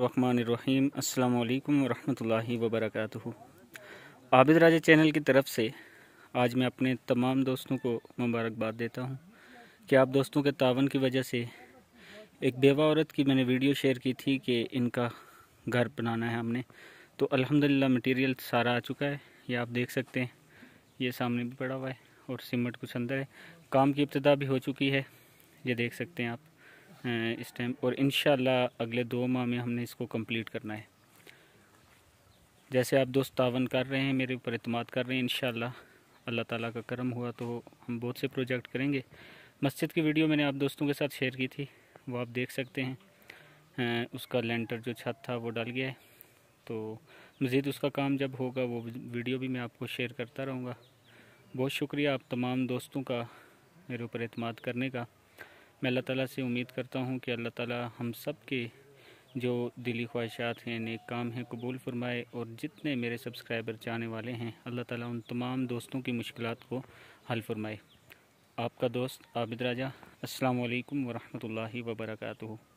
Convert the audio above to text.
रहमानिर्रहीम। अस्सलाम वालेकुम वरहमतुल्लाहि वबरकातुहू। आबिद राजा चैनल की तरफ से आज मैं अपने तमाम दोस्तों को मुबारकबाद देता हूं कि आप दोस्तों के तावन की वजह से एक बेवा औरत की मैंने वीडियो शेयर की थी कि इनका घर बनाना है हमने, तो अल्हम्दुलिल्लाह मटेरियल सारा आ चुका है। ये आप देख सकते हैं, ये सामने भी पड़ा हुआ है और सीमेंट कुछ अंदर है। काम की इब्तिदा भी हो चुकी है, ये देख सकते हैं आप इस टाइम, और इंशाल्लाह अगले 2 माह में हमने इसको कंप्लीट करना है। जैसे आप दोस्त तावन कर रहे हैं, मेरे ऊपर इत्मीनान कर रहे हैं, इंशाल्लाह अल्लाह ताला का करम हुआ तो हम बहुत से प्रोजेक्ट करेंगे। मस्जिद की वीडियो मैंने आप दोस्तों के साथ शेयर की थी, वो आप देख सकते हैं। उसका लेंटर जो छत था वो डल गया है, तो मज़ीद उसका काम जब होगा वो वीडियो भी मैं आपको शेयर करता रहूँगा। बहुत शुक्रिया आप तमाम दोस्तों का मेरे ऊपर इत्मीनान करने का। मैं अल्लाह ताला से उम्मीद करता हूँ कि अल्लाह ताला हम सब के जो दिली ख्वाहिशात हैं, नेक काम हैं, कबूल फरमाए, और जितने मेरे सब्सक्राइबर चाहने वाले हैं अल्लाह ताला उन तमाम दोस्तों की मुश्किलात को हल फरमाए। आपका दोस्त आबिद राजा। अस्सलाम वालेकुम वरहमतुल्लाहि वबरकातुहू।